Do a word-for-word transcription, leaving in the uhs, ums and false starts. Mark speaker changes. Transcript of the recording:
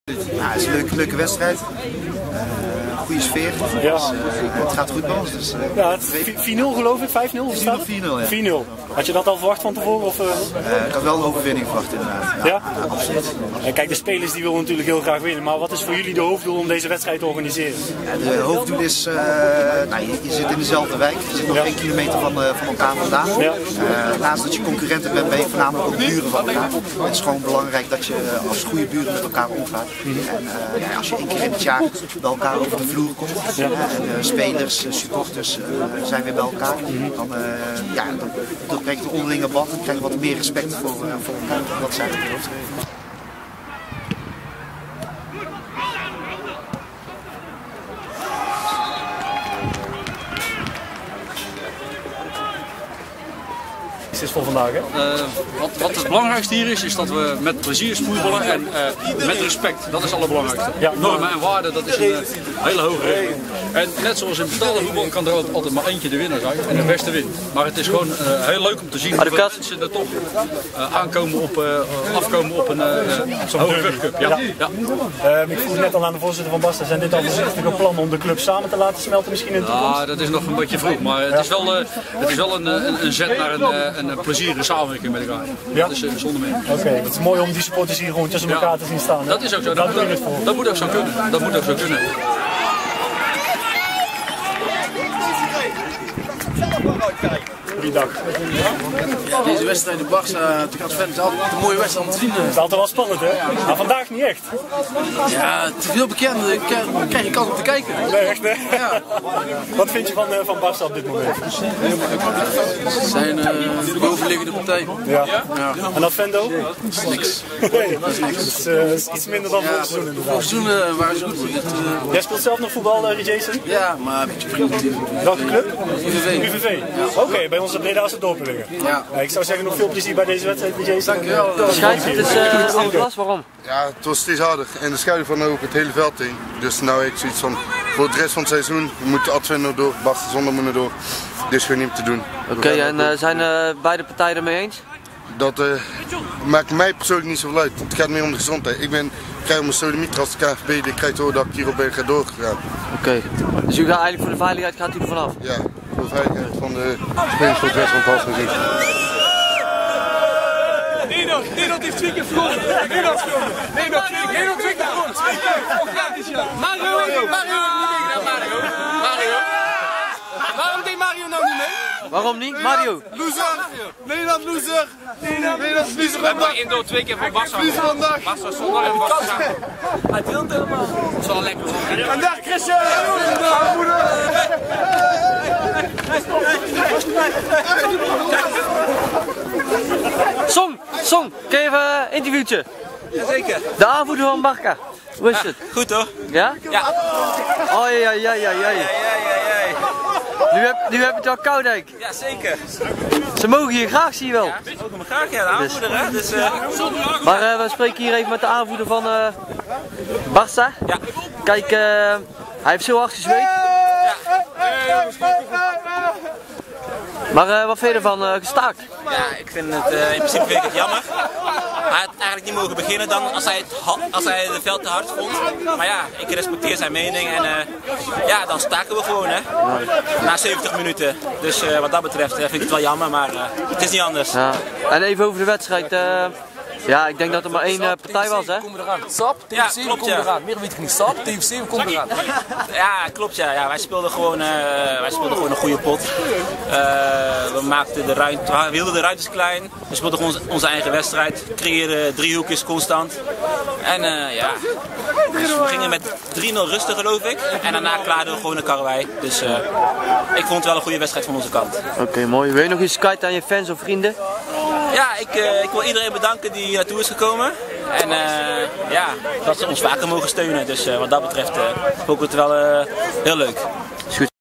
Speaker 1: Ja, het is een leuke, leuke wedstrijd. Uh, goede sfeer.
Speaker 2: Ja.
Speaker 1: Dus, uh, het gaat goed bij ons. Dus, uh,
Speaker 2: ja, vier nul geloof ik, vijf nul?
Speaker 1: vier nul, ja.
Speaker 2: vier nul. Had je dat al verwacht van tevoren? Of, uh...
Speaker 1: Uh, ik had wel een overwinning verwacht inderdaad. Ja,
Speaker 2: ja?
Speaker 1: ja, absoluut.
Speaker 2: En kijk, de spelers die willen natuurlijk heel graag winnen. Maar wat is voor jullie de hoofddoel om deze wedstrijd te organiseren?
Speaker 1: Ja, de hoofddoel is, uh, nou, je, je zit in dezelfde wijk. Je zit nog ja. één kilometer van, uh, van elkaar vandaan. Ja. Uh, naast dat je concurrenten bent, ben je voornamelijk ook buren van elkaar. Het is gewoon belangrijk dat je als goede buren met elkaar omgaat. Mm-hmm. En uh, ja, als je één keer in het jaar bij elkaar over de vloer komt, ja. uh, en uh, spelers, uh, supporters uh, zijn weer bij elkaar, mm-hmm. dan, uh, ja, dan, dan krijg je een onderlinge band en krijg je wat meer respect voor, uh, voor elkaar. Dat zijn de hoofdredenen.
Speaker 2: Is voor vandaag, hè?
Speaker 3: Uh, wat, wat het belangrijkste hier is, is dat we met plezier voetballen en uh, met respect. Dat is het allerbelangrijkste. Ja. Normen en waarden, dat is een uh, hele hoge regel. En net zoals in betaalde voetbal kan er altijd maar eentje de winnaar zijn en de beste wint. Maar het is gewoon uh, heel leuk om te zien hoeveel mensen er toch uh, aankomen op, uh, afkomen op een uh, hoge wegcup. Ja.
Speaker 2: Ja. Ja. Uh, ik vroeg net al aan de voorzitter van Barça, zijn dit al voorzichtige plannen om de club samen te laten smelten misschien in de toekomst?
Speaker 3: Ja, dat is nog een beetje vroeg, maar het is wel, uh, het is wel een, een, een zet naar een, een, een plezierige samenwerking met elkaar. Ja. Dat is uh, zonder meer.
Speaker 2: Oké, okay. Het is mooi om die supporters hier gewoon tussen elkaar ja. te zien staan. Hè?
Speaker 3: Dat is ook zo. Dat, dat, dat, dat moet ook zo kunnen. Dat moet ook zo kunnen.
Speaker 2: Goeiedag.
Speaker 4: Ja, deze wedstrijd, de Barça, te Grasvelderen, is altijd een mooie wedstrijd om te zien.
Speaker 2: Het is altijd wel spannend, hè? Maar vandaag niet echt.
Speaker 4: Ja, te veel bekenden krijg je kans om te kijken.
Speaker 2: Nee, echt, hè? Ja. Wat vind je van, uh, van Barça op dit moment?
Speaker 4: Ze zijn uh, de bovenliggende partij.
Speaker 2: Ja. Ja. En dat Vendo?
Speaker 4: Dat is niks.
Speaker 2: Nee, dat is niks. Het is, uh, is iets minder dan ja, vorig seizoen inderdaad.
Speaker 4: Vorig seizoen uh, waren ze goed. Dit, uh...
Speaker 2: Jij speelt zelf nog voetbal, uh, Jason?
Speaker 4: Ja, maar een beetje vrienden.
Speaker 2: Welke club?
Speaker 4: U V V.
Speaker 2: U V V. Ja. Oké, okay, bij onze Bredaanse dorpen liggen.
Speaker 4: Ja.
Speaker 2: Ja. Ik zou zeggen, nog veel plezier bij deze wedstrijd, Jason.
Speaker 4: Dankjewel.
Speaker 5: Schijt, het is uh, Andras, waarom?
Speaker 6: Ja, het was steeds harder en de schaduw van ook het hele veld heen. Dus nou heb ik zoiets van, voor de rest van het seizoen, we moeten Advent door, Barça zonder moeten door. Dit is gewoon niet te doen.
Speaker 5: Oké, okay, en uh, zijn uh, beide partijen ermee eens?
Speaker 6: Dat uh, maakt mij persoonlijk niet zoveel uit. Het gaat meer om de gezondheid. Ik ben, krijg mijn sodemieter als de K N V B, die krijgt horen dat ik hierop ben doorgegaan.
Speaker 5: Oké, okay. Dus u gaat eigenlijk voor de veiligheid gaat u er vanaf?
Speaker 6: Ja, voor de veiligheid van de spelers voor het rest van het halfseizoen.
Speaker 7: Nederland, Nederland heeft twee keer verloren. Nederland verloren. Nederland twee keer verloren. Mario, Mario, Mario, Mario, Mario. Waarom deed Mario nou niet mee?
Speaker 5: Waarom niet? Mario.
Speaker 7: Loser. Nederland loser. Nederland loser. We hebben Indo twee keer van Barça. Loser vandaag. Barça zonder en Barça. Hij deelt helemaal. Dat is wel lekker. Vandaag Christian.
Speaker 5: Song, Song, kun je even een uh, interviewtje?
Speaker 8: Jazeker.
Speaker 5: De aanvoerder van Barça. Hoe is
Speaker 8: ja,
Speaker 5: het?
Speaker 8: goed hoor.
Speaker 5: Ja?
Speaker 8: Ja.
Speaker 5: Oh ja, ja, ja, ja, ja. Nu heb, nu heb je het wel koud, denk ik.
Speaker 8: Ja, zeker.
Speaker 5: Ze mogen hier graag, zie je wel.
Speaker 8: Ja, ze mogen me graag, ja, de aanvoerder hè. Dus, uh...
Speaker 5: Maar uh, we spreken hier even met de aanvoerder van uh, Barça.
Speaker 8: Ja.
Speaker 5: Kijk, uh, hij heeft zo hard gezweet.
Speaker 8: Ja.
Speaker 5: Maar uh, wat vind je ervan uh, gestaakt?
Speaker 8: Ja, ik vind het uh, in principe vind ik het jammer. Hij had eigenlijk niet mogen beginnen dan als hij het, als hij het veld te hard vond. Maar ja, ik respecteer zijn mening en uh, ja, dan staken we gewoon hè. Na zeventig minuten. Dus uh, wat dat betreft uh, vind ik het wel jammer, maar uh, het is niet anders.
Speaker 5: Ja. En even over de wedstrijd. Uh, ja, ik denk dat er maar één uh, partij was hè.
Speaker 4: Komen eraan. Sap, T F C,
Speaker 8: ja, klopt,
Speaker 4: komen
Speaker 8: ja.
Speaker 4: eraan. Meer weet ik niet. Sap, T F C, we komen eraan.
Speaker 8: Ja, klopt ja. ja wij, speelden gewoon, uh, wij speelden gewoon een goede pot. Uh, we maakten de ruimte, we hielden de ruimtes klein. We speelden gewoon onze eigen wedstrijd. Creëerden driehoekjes constant. En uh, ja, dus we gingen met drie nul rustig geloof ik. En daarna klaarden we gewoon een karwei. Dus uh, ik vond het wel een goede wedstrijd van onze kant.
Speaker 5: Oké, okay, mooi. Wil je nog iets kwijt aan je fans of vrienden?
Speaker 8: Ja, ik, uh, ik wil iedereen bedanken die hier naartoe is gekomen. En uh, ja, dat ze ons vaker mogen steunen. Dus uh, wat dat betreft uh, vond ik het wel uh, heel leuk.
Speaker 5: Is goed.